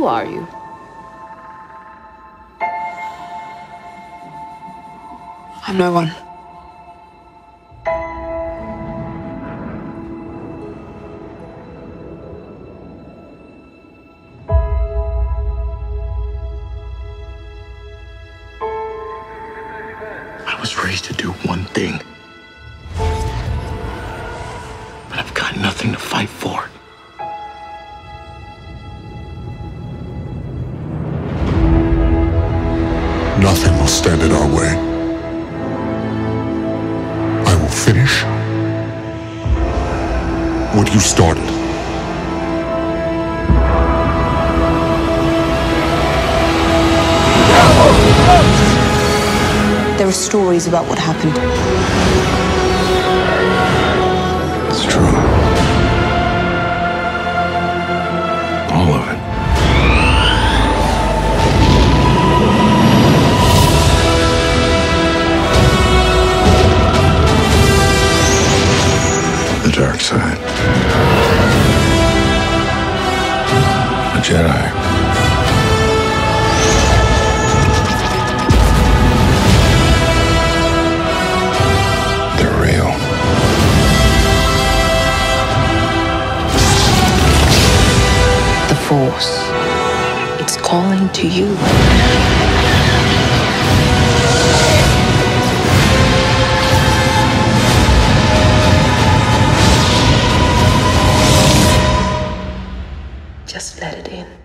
Who are you? I'm no one. I was raised to do one thing, but I've got nothing to fight for. Nothing will stand in our way. I will finish what you started. There are stories about what happened. It's true. All of it. The dark side. A Jedi. They're real. The Force. It's calling to you. Just let it in.